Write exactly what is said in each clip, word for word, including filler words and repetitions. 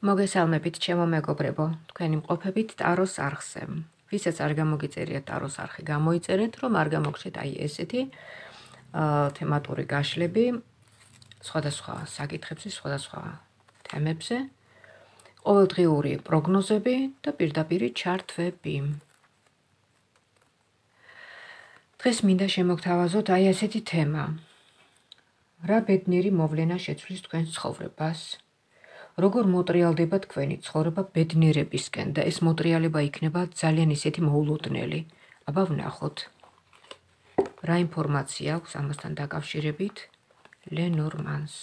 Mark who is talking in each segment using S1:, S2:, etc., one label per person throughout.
S1: მოგესალმებით, ჩემო მეგობრებო, თქვენი მყოფებით ტაროს არხზე. ვისაც არ გამოგიწერიათ ტაროს არხი, გამოიწერეთ, რომ არ გამოგჩეთ აი ესეთი თემატური გაშლები სხვადასხვა საკითხებზე, სხვადასხვა თემებზე, ყოველდღიური პროგნოზები და პირდაპირი ჩართვები. დღეს მინდა შემოგთავაზოთ აი ესეთი თემა. რა ბედნიერი მოვლენა შეცვლის თქვენს ცხოვრებას? როგორ მოტრიალდება თქვენი ცხოვრება ბედნიერებისკენ და ეს მოტრიალება იქნება ძალიან ისეთი მოულოდნელი. აბა ვნახოთ. რა ინფორმაცია აქვს ამასთან დაკავშირებით ლენორმანს?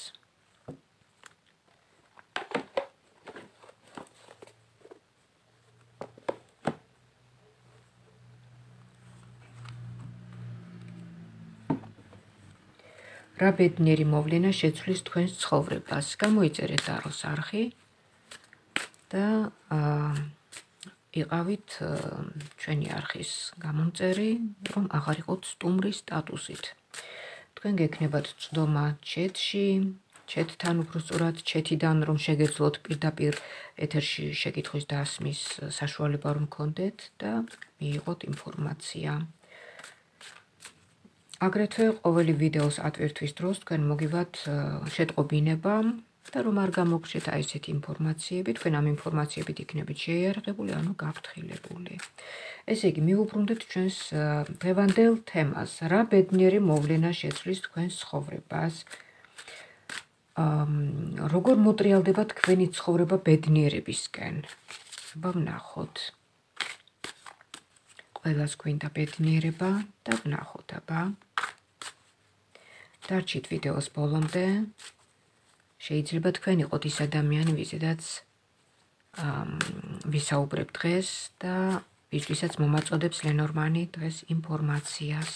S1: რა ბედნიერი მოვლენა შეცვლის თქვენს ცხოვრებას? გამოიწერეთ ტაროს არხი და იყავით ჩვენი არხის გამომწერი, რომ აღარ იყოთ სტუმრის სტატუსით. თქვენ გექნებათ წვდომა ჩეთში, ჩეთთან უფრო სწორად ჩეთიდან რომ შეგეძლოთ პირდაპირ ეთერში შეკითხვის დასმის საშუალება რომ გქონდეთ და მიიღოთ ინფორმაცია. აგრეთვე ყოველი ვიდეოს ატვირთვის დროს თქვენ მოგივათ შეტყობინება და რომ არ გამოგჩეთ აი ესეთი ინფორმაციები, თქვენ ამ ინფორმაციებით იქნებით შეიარაღებული, ანუ გაფრთხილებული. ესე იგი, მივუბრუნდეთ ჩვენს დღევანდელ თემას. რა ბედნიერი მოვლენა შეცვლის თქვენს ცხოვრებას? როგორ მოტრიალდება თქვენი ცხოვრება ბედნიერებისკენ? აბა ვნახოთ. ყველას გვინდა ბედნიერება და ვნახოთ, აბა. დარჩით ვიდეოს ბოლომდე. შეიძლება თქვენ იყოთ ის ადამიანი, ვიზედაც ვისაუბრებ დღეს და ვისთვისაც მომაწოდებს ლენორმანი დღეს ინფორმაციას.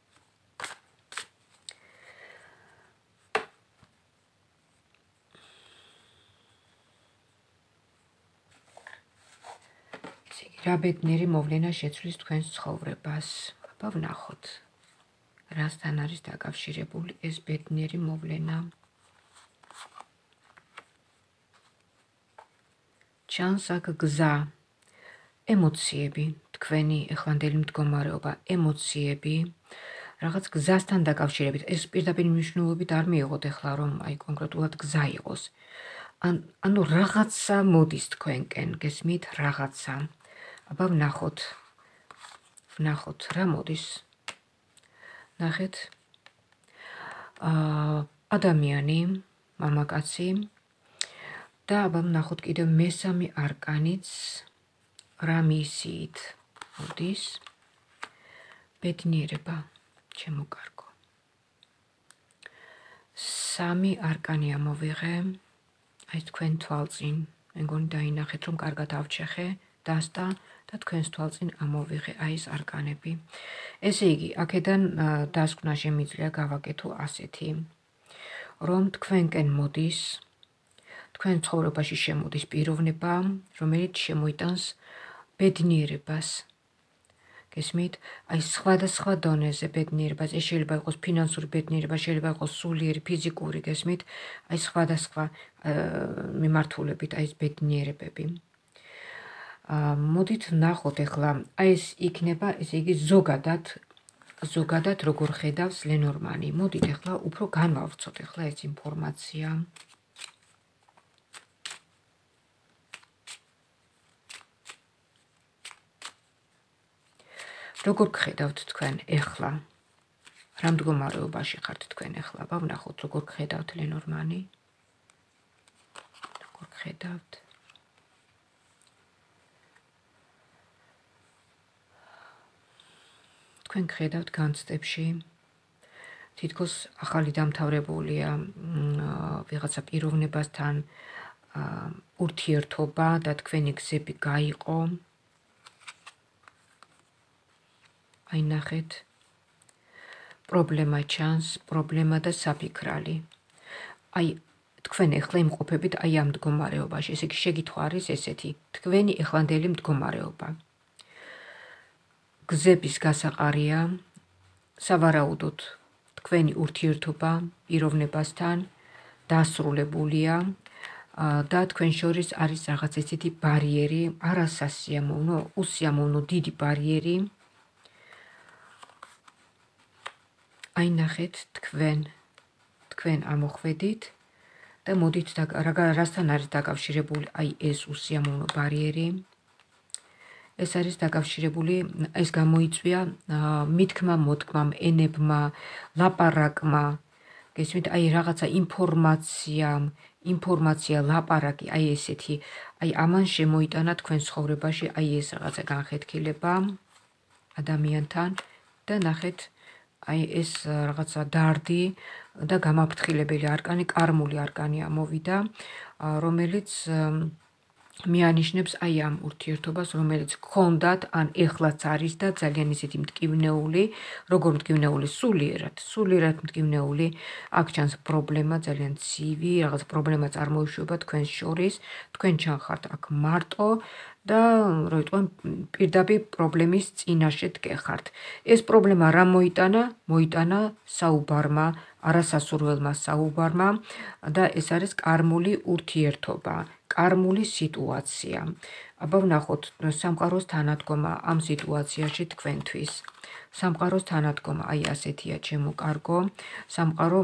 S1: რა ბედნიერი მოვლენა შეცვლის თქვენს ცხოვრებას? აბა ვნახოთ. რასთან არის დაკავშირებული ეს ბედნიერი მოვლენა? ჩანს აქ გზა, ემოციები, თქვენი ეხლანდელი მდგომარეობა, ემოციები, რაღაც გზასთან დაკავშირებით. ეს პირდაპირ მნიშვნელობით არ მიიღოთ ეხლა რომ აი კონკრეტულად გზა იყოს. ანუ რაღაცა მოდის თქვენკენ, გესმით, რაღაცა. აბა ვნახოთ. ვნახოთ რა მოდის. ნახეთ. ადამიანი, მამაკაცი და აბა ვნახოთ კიდევ მესამე არკანიც რა მისიით მოდის. ბედნიერება, ჩემო კარგო. სამი არკანი ამოვიღე. აი თქვენ თვალწინ, მე მგონი დაინახეთ რომ კარგად ავჩეხე, დასტა და თქვენს თვალწინ ამოვიღე აი ეს არკანები. ესე იგი, აქედან დასკვნა შემიძლია გავაკეთო ასეთი, რომ თქვენკენ მოდის, თქვენ ცხოვრებაში შემოდის პიროვნება, რომელიც შემოიტანს ბედნიერებას. გესმით? აი სხვადასხვა დონეზე ბედნიერებას, ეს შეიძლება იყოს ფინანსური ბედნიერება, შეიძლება იყოს სულიერი, ფიზიკური, გესმით? აი სხვადასხვა მიმართულებით აი ეს ბედნიერებები. მოდით ვნახოთ ეხლა, აი ეს იქნება, ესე იგი ზოგადად, ზოგადად როგორ ხედავს ლენორმანი. მოდით ეხლა უფრო განვავრცოთ ეხლა ეს ინფორმაცია. როგორ გხედავთ თქვენ ეხლა? რა მდგომარეობაში ხართ თქვენ ეხლა? აბა ვნახოთ როგორ გხედავთ ლენორმანი. როგორ გხედავთ? თქვენ გხედავთ განცდებში, თითქოს ახალი დამთავრებულია ვიღაცა პიროვნებასთან ურთიერთობა და თქვენი გზები გაიყო. აი ნახეთ. პრობლემა ჩანს, პრობლემა და საფიქრალი. აი თქვენ ეხლა იმყოფებით აი ამ მდგომარეობაში, ესე იგი შეკითხვა არის ესეთი, თქვენი ეხლანდელი მდგომარეობა. გზების გასაყარია, სავარაუდოდ თქვენი ურთიერთობა პიროვნებასთან დასრულებულია, და თქვენ შორის არის რაღაც ესეთი ბარიერი, არასასიამოვნო, უსიამოვნო დიდი ბარიერი. აი ნახეთ თქვენ, თქვენ ამოხვედით და მოდით რასთან არის დაკავშირებული აი ეს უსიამოვნო ბარიერი. ეს არის დაკავშირებული, ეს გამოიწვია მითქმა მოთქმამ, ენებმა, ლაპარაკმა. გესმით, აი რაღაცა ინფორმაცია, ინფორმაცია, ლაპარაკი, აი ესეთი, აი ამან შემოიტანა თქვენ ცხოვრებაში, აი ეს რაღაცა განხეთქილება ადამიანთან და ნახეთ, აი ეს რაღაცა დარდი და გამაფრთხილებელი არკანი, კარმული არკანი ამოვიდა, რომელიც მიანიშნებს აი ამ ურთიერთობას, რომელიც გქონდათ, ან ეხლაც არის და ძალიან ისეთი მტკივნეული, როგორ მტკივნეული, სულიერად, სულიერად მტკივნეული, აქ ჩანს პრობლემა, ძალიან ცივი, რაღაც პრობლემა წარმოიშვება თქვენს შორის, თქვენ ჩანხართ აქ მარტო და რო ვიტყვი, პირდაპირ პრობლემის წინაშე დგეხართ. ეს პრობლემა რა მოიტანა? მოიტანა საუბარმა, არასასურველმა საუბარმა და ეს არის კარმული ურთიერთობა. კარმული სიტუაცია. აბა ვნახოთ სამყაროს თანადგომა ამ სიტუაციაში თქვენთვის. სამყაროს თანადგომა აი ასეთია ჩემო კარგო. სამყარო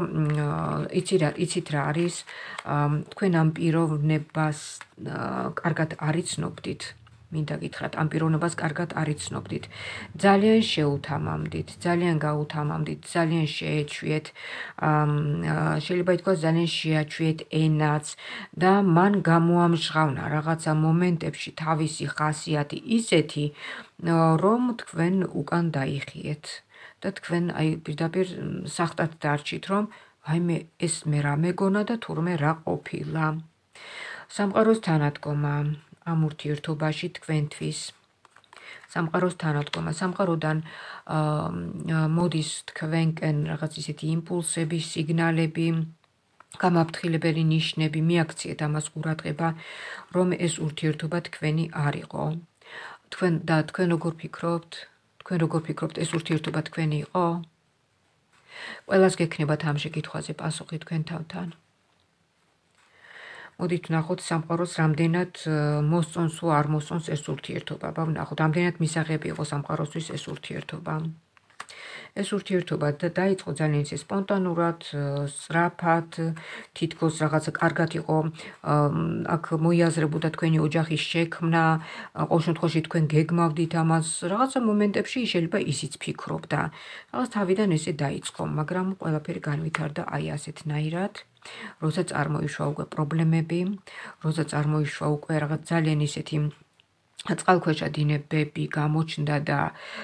S1: იცით რა არის? თქვენ ამ პიროვნებას კარგად არიცნობდით. მინდა გითხრათ, ამ პიროვნებას კარგად არიცნობდით. ძალიან შეუთამამდით, ძალიან გაუთამამდით, ძალიან შეეჩვიეთ, შეიძლება ითქვას ძალიან შეაჩვიეთ ენაც და მან გამოამჟღავნა რაღაცა მომენტებში თავისი ხასიათი ისეთი, რომ თქვენ უკან დაიხიეთ და თქვენ აი პირდაპირ სახტად დარჩით, რომ აიმე ეს მე რა მეგონა და თურმე რა ყოფილა. სამყაროს თანადგომა ამ ურთიერთობაში თქვენთვის. სამყაროს თანადგომა, სამყაროდან მოდის თქვენკენ რაღაც ისეთი იმპულსები, სიგნალები, გამაფრთხილებელი ნიშნები, მიაქციეთ ამას ყურადღება, რომ ეს ურთიერთობა თქვენი არ იყო. თქვენ და თქვენ როგორ ფიქრობთ? თქვენ როგორ ფიქრობთ, ეს ურთიერთობა თქვენი იყო? ყველას გექნებათ ამ შეკითხვაზე პასუხი თქვენ თავთან. მოდით ვნახოთ სამყაროს რამდენად მოსწონს თუ არ მოსწონს ეს ურთიერთობა. აბა ვნახოთ, რამდენად მისაღები იყო სამყაროსთვის ეს ურთიერთობა. ეს ურთიერთობა დაიწყო ძალიან ისე სპონტანურად, სწრაფად, თითქოს რაღაცა კარგად იყო, აქ მოიაზრებოდა თქვენი ოჯახის შექმნა, ყოველ შემთხვევაში თქვენ გეგმავდით ამას, რაღაცა მომენტებში შეიძლება ისიც ფიქრობდა. რაღაც თავიდან ესე დაიწყო, მაგრამ ყველაფერი განვითარდა აი ასეთნაირად. როცა წარმოიშვა უკვე პრობლემები, როცა წარმოიშვა უკვე რაღაც ძალიან ისეთი წყალქვეშა დინებები გამოჩნდა და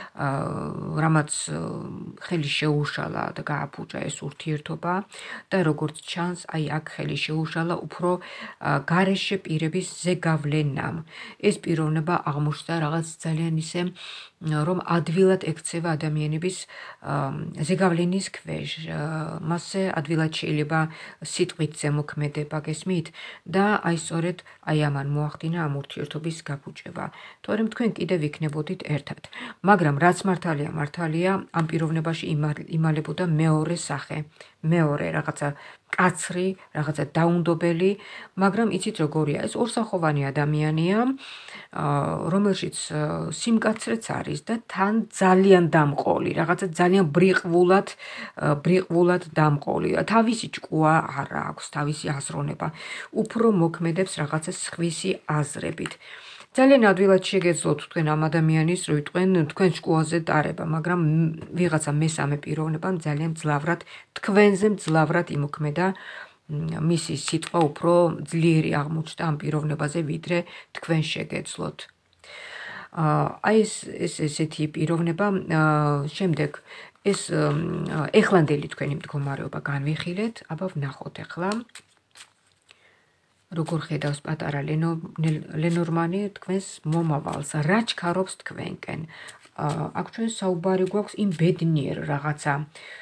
S1: რამაც ხელი შეუშალა და გააფუჭა ეს ურთიერთობა და როგორც ჩანს, აი აქ ხელი შეუშალა უფრო გარეშე პირების ზეგავლენამ. ეს პიროვნება აღმოჩნდა რაღაც ძალიან ისე, რომ ადვილად ექცევა ადამიანების ზეგავლენის ქვეშ. მასზე ადვილად შეიძლება სიტყვით ზემოქმედება, გესმით? და აი სწორედ აი ამან მოახდინა ამ ურთიერთობის გაფუჭება. თორემ თქვენ კიდევ იქნებოდით ერთად. მაგრამ რაც მართალია, მართალია ამ პიროვნებაში იმალებოდა მეორე სახე. მეორე რაღაცა კაცრი, რაღაცა დაუნდობელი, მაგრამ იცით როგორია, ეს ორსახოვანი ადამიანია, რომელშიც სიმკაცრეც არის და თან ძალიან დამყოლი, რაღაცა ძალიან ბრიყვულად, ბრიყვულად დამყოლი. თავისი ჭკუა არ აქვს, თავისი აზროვნება. უფრო მოქმედებს რაღაცა სხვისი აზრებით. ძალიან ადვილად შეგეძლოთ თქვენ ამ ადამიანის, რო ვიტყვენ თქვენ ჭკუაზე ტარება, მაგრამ ვიღაცა მესამე პიროვნებამ ძალიან მძლავრად, თქვენზე მძლავრად იმოქმედა, მისი სიტყვა უფრო ძლიერი აღმოჩნდა ამ პიროვნებაზე, ვიდრე თქვენ შეგეძლოთ. აი ეს ეს ესეთი პიროვნება, შემდეგ ეს ეხლანდელი თქვენი მდგომარეობა განვიხილეთ, აბა ვნახოთ ახლა. როგორ ხედავს პატარა ლენორმანი თქვენს მომავალს, რა ჩქარობს თქვენკენ. აქ ჩვენ საუბარი გვაქვს იმ ბედნიერ რაღაცა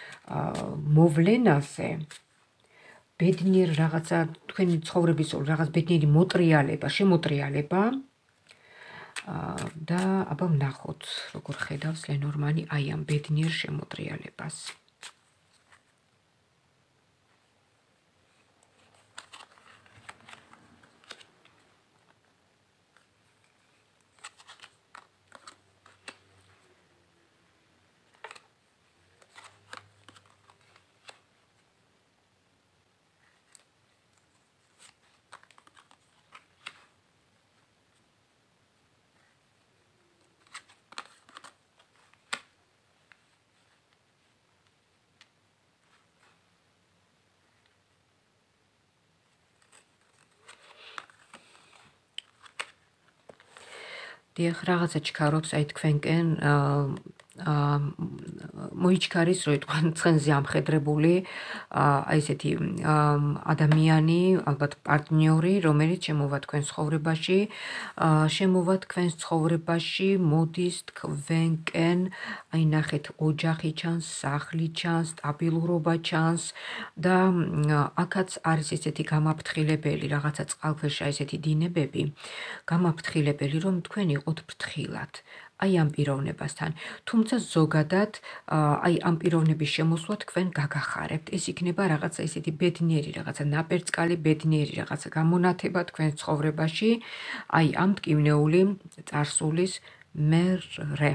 S1: მოვლენაზე, ბედნიერ რაღაცა თქვენი ცხოვრების რაღაც ბედნიერი მოტრიალება, შემოტრიალება და აბა ვნახოთ, როგორ ხედავს ლენორმანი აი ამ ბედნიერ შემოტრიალებას. დიახ, რაღაცა ჩქარობს აი თქვენკენ მოიჩქარის, რო იტყვან ცხენზე ამხედრებული აი ესეთი ადამიანი, ალბათ პარტნიორი, რომელიც შემოვა თქვენ ცხოვრებაში, შემოვა თქვენ ცხოვრებაში, მოდის თქვენკენ, აი ნახეთ, ოჯახი ჩანს, სახლი ჩანს, სტაბილურობა ჩანს და აქაც არის ესეთი გამაფრთხილებელი, რაღაცა წყალქვეშა ესეთი დინებები, გამაფრთხილებელი, რომ თქვენ იყოთ ფრთხილად. აი ამ პიროვნებასთან. თუმცა ზოგადად აი ამ პიროვნების შემოსვლა თქვენ გაგახარებთ. ეს იქნება რაღაცა ესეთი ბედნიერი, რაღაცა ნაპერწკალი ბედნიერი, რაღაცა გამონათება თქვენ ცხოვრებაში, აი ამ მტკივნეული წარსულის მერე.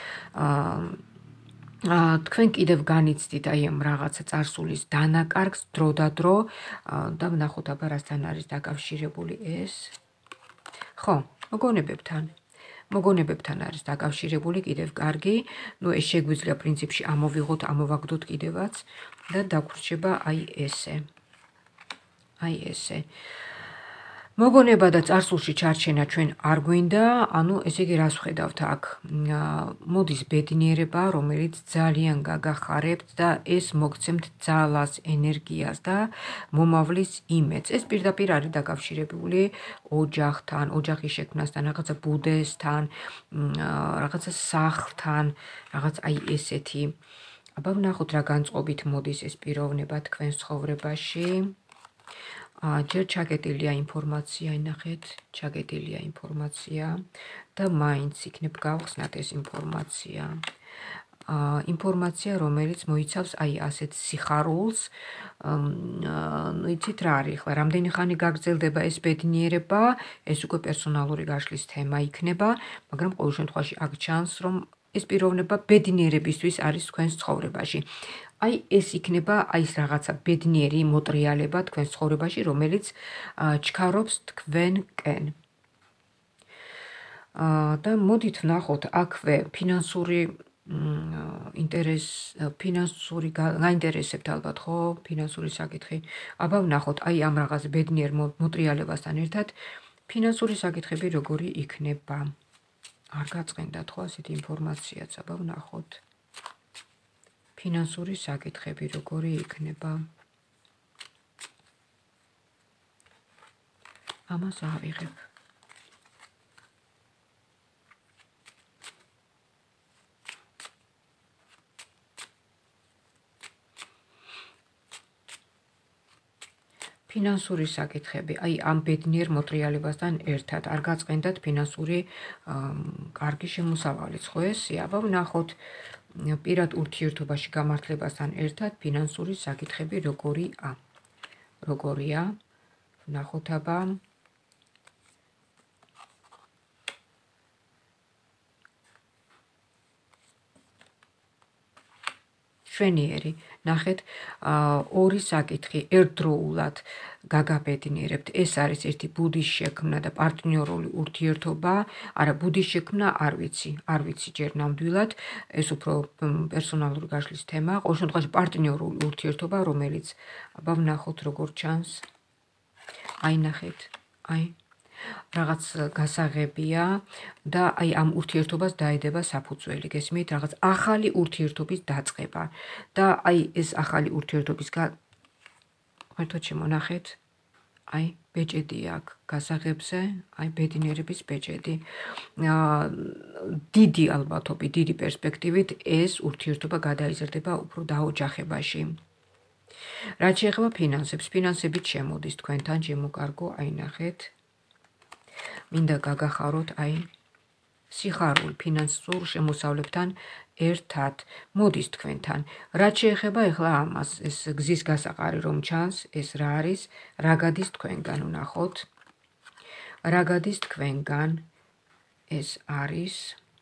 S1: თქვენ კიდევ განიცდით აი ამ რაღაცა წარსულის დანაკარგს დროდადრო და ვნახოთ აბა რასთან არის დაკავშირებული ეს. ხო, მოგონებებთან. მოგონებებთან არის დაკავშირებული კიდევ კარგი, ნუ ეს შეგვიძლია პრინციპში ამოვიღოთ, ამოვაგდოთ კიდევაც და დაგვრჩება აი ესე. აი ესე. მოგონება და წარსულში ჩარჩენა ჩვენ არ გვინდა, ანუ ესე იგი რას ვხედავთ აქ? მოდის ბედნიერება, რომელიც ძალიან გაგახარებთ და ეს მოგცემთ ძალას, ენერგიას და მომავლის იმედს. ეს პირდაპირ არის დაკავშირებული ოჯახთან, ოჯახის შექმნასთან, რაღაცა ბუდეს-თან, რაღაცა სახლთან, რაღაც აი ესეთი. აბა ვნახოთ რა განწყობით მოდის ეს პიროვნება თქვენ ცხოვრებაში. ჯერ ჩაგეტილია ინფორმაცია, ნახეთ, ჩაგეტილია ინფორმაცია და მაინც იქნებ გავხსნათ ეს ინფორმაცია. ინფორმაცია, რომელიც მოიცავს აი ასეთ სიხარულს, ნუ იცით რა არის ახლა, რამდენი ხანი გაგრძელდება ეს ბედნიერება, ეს უკვე პერსონალური გაშლის თემა იქნება, მაგრამ ყოველ შემთხვევაში აქ ჩანს, რომ ეს პიროვნება ბედნიერებისთვის არის თქვენს ცხოვრებაში. აი ეს იქნება აი ეს რაღაცა ბედნიერი მოტრიალება თქვენს ცხოვრებაში, რომელიც ჩქარობს თქვენკენ. და მოდით ვნახოთ აქვე ფინანსური ინტერეს, ფინანსური გაინტერესებთ ალბათ, ხო, ფინანსური საკითხი. აბა ვნახოთ აი ამ რაღაც ბედნიერ მოტრიალებასთან ერთად ფინანსური საკითხები როგორი იქნება. არ გაწყენდათ ხო ასეთი ინფორმაციაც, აბა ვნახოთ. ფინანსური საკითხები როგორი იქნება. ამას ავიღებ. ფინანსური საკითხები, აი ამ ბედნიერ მოტრიალებასთან ერთად არ გაწყენდათ ფინანსური კარგი შემოსავალიც, ხო ესე? აბა ვნახოთ პირად ურთიერთობაში გამართლებასთან ერთად ფინანსური საკითხები როგორია. როგორია? ვნახოთ აბა. შვენიერი, ნახეთ, ორი საკითხი ერთდროულად გაგაბედნიერებთ. ეს არის ერთი ბუდის შექმნა და პარტნიორული ურთიერთობა, არა ბუდის შექმნა არ ვიცი, არ ვიცი ჯერ ნამდვილად, ეს უფრო პერსონალური გაშლის თემა, ყოველ შემთხვევაში პარტნიორული ურთიერთობა, რომელიც აბა ვნახოთ როგორ ჩანს. აი ნახეთ, აი რაღაც გასაღებია და აი ამ ურთიერთობას დაედება საფუძველი, გესმით, რაღაც ახალი ურთიერთობის დაწყება და აი ეს ახალი ურთიერთობის ერთად შემონახეთ, აი ბეჭედი აქ გასაღებზე, აი ბედნიერების ბეჭედი. დიდი ალბათობით, დიდი პერსპექტივით ეს ურთიერთობა გადაიზრდება უფრო დაოჯახებაში. რაც შეეხება ფინანსებს, ფინანსებით შემოდის თქვენთან შემოკარგო, აი ნახეთ. მინდა გაგახაროთ აი სიხარული ფინანსურ შემოსავლებთან ერთად მოდის თქვენთან. რაც შეეხება ეხლა ამას, ეს გზის გასაყარი რომ ჩანს, ეს რა არის? რა გადის თქვენგან, ვნახოთ. რა გადის თქვენგან? ეს არის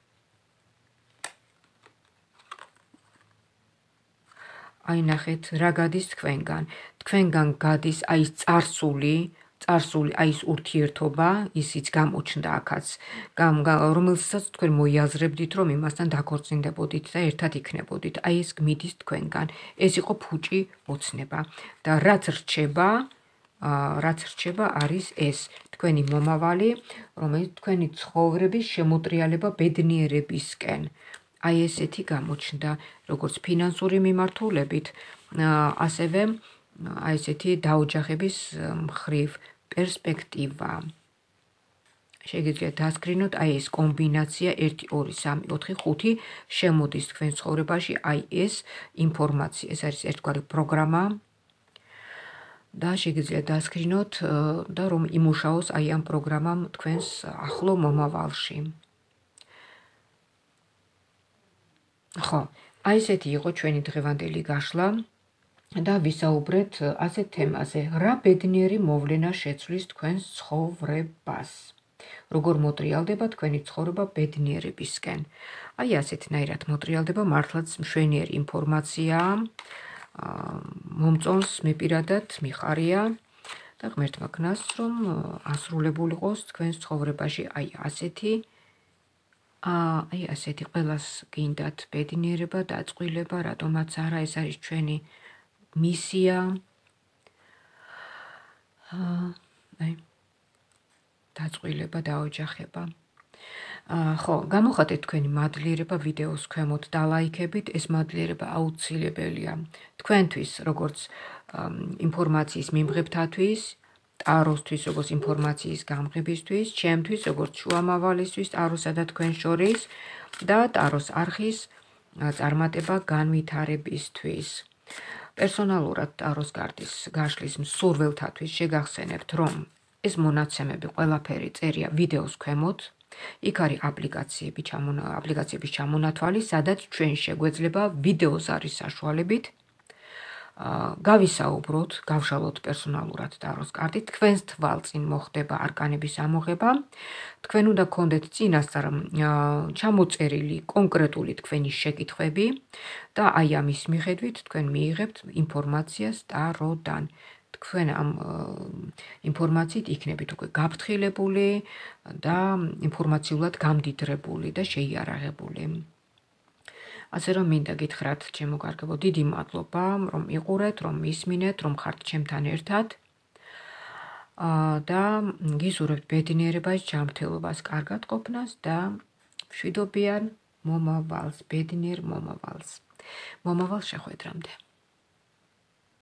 S1: აი ნახეთ, რა გადის თქვენგან? თქვენგან გადის აი ეს წარსული, წარსული აი ეს ურთიერთობა, ისიც გამოჩნდა აქაც, რომელსაც თქვენ მოიაზრებდით, რომ იმასთან დაქორწინდებოდით და ერთად იქნებოდით. აი ეს გმიდის თქვენგან. ეს იყო ფუჭი ოცნება და რაც რჩება, რაც რჩება არის ეს თქვენი მომავალი, რომელიც თქვენი ცხოვრების შემოტრიალება ბედნიერებისკენ. აი ესეთი გამოჩნდა, როგორც ფინანსური მიმართულებით, ასევე აი ესეთი დაოჯახების მხრივ პერსპექტივა. შეგიძლიათ დასკრინოთ აი ეს კომბინაცია ერთი, ორი, სამი, ოთხი, ხუთი შემოდის თქვენ ცხოვრებაში აი ეს ინფორმაცია. ეს არის ერთგვარი პროგრამა და შეგიძლიათ დასკრინოთ და რომ იმუშაოს აი ამ პროგრამამ თქვენს ახლო მომავალში. ხო, აი ესეთი იყო ჩვენი დღევანდელი გაშლა და ვისაუბრეთ ასეთ თემაზე, რა ბედნიერი მოვლენა შეცვლის თქვენს ცხოვრებას. როგორ მოტრიალდება თქვენი ცხოვრება ბედნიერებისკენ. აი ასეთნაირად მოტრიალდება, მართლაც მშვენიერი ინფორმაციაა, მომწონს მე პირადად მიხარია და ღმერთმა ქნას, რომ ასრულებული იყოს თქვენს ცხოვრებაში აი ასეთი აი ასეთი ყველას გინდათ ბედნიერება, დაწყვილება, რატომაც არა, ეს არის ჩვენი მისია. აი დაწყვილება, დაოჯახება. ხო, გამოხატეთ თქვენი მადლიერება ვიდეოს ქვემოთ დალაიქებით, ეს მადლიერება აუცილებელია თქვენთვის, როგორც ინფორმაციის მიმღებთათვის, ტაროსთვის, როგორც ინფორმაციის გამღებისთვის, ჩემთვის, როგორც შუამავალისთვის, ტაროსა და თქვენ შორის და ტაროს არხის წარმატება განვითარებისთვის. პერსონალურად ტაროს კარტის გაშლის მსურველთათვის შეგახსენებთ, რომ ეს მონაცემები ყველაფერი წერია ვიდეოს ქვემოთ. იქ არის აპლიკაციები, აპლიკაციების ჩამონათვალი, სადაც ჩვენ შეგვეძლება ვიდეოზარის საშუალებით გავისაუბროთ, გავშალოთ პერსონალურად ტაროს კარტით, თქვენს თვალწინ მოხდება არკანების ამოღება, თქვენ უნდა გქონდეთ წინასწარ ჩამოწერილი კონკრეტული თქვენი შეკითხვები და აი ამის მიხედვით თქვენ მიიღებთ ინფორმაციას ტაროდან. თქვენ ამ ინფორმაციით იქნებით უკვე გაფრთხილებული და ინფორმაციულად გამდიდრებული და შეიარაღებული. ასე რომ მინდა გითხრათ, ჩემო კარგებო, დიდი მადლობა, რომ იყურეთ, რომ მისმინეთ, რომ ხართ ჩემთან ერთად და გისურვებთ ბედნიერებას, ჯანმრთელობას, კარგად ყოფნას და მშვიდობიან მომავალს, ბედნიერ მომავალს. მომავალ შეხვედრამდე.